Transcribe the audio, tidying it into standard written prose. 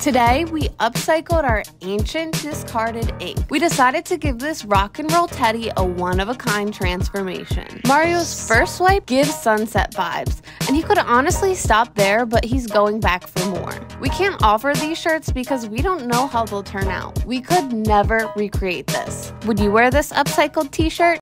Today, we upcycled our ancient discarded ink. We decided to give this rock and roll teddy a one-of-a-kind transformation. Mario's first swipe gives sunset vibes, and he could honestly stop there, but he's going back for more. We can't offer these shirts because we don't know how they'll turn out. We could never recreate this. Would you wear this upcycled t-shirt?